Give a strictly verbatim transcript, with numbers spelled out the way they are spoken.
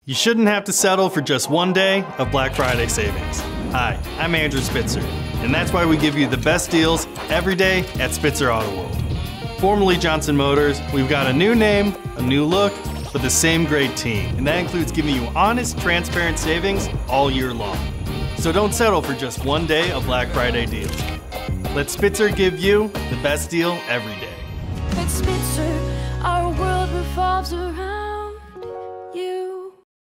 You shouldn't have to settle for just one day of Black Friday savings. Hi, I'm Andrew Spitzer, and that's why we give you the best deals every day at Spitzer Autoworld. Formerly Johnson Motors, we've got a new name, a new look, but the same great team, and that includes giving you honest, transparent savings all year long. So don't settle for just one day of Black Friday deals. Let Spitzer give you the best deal every day.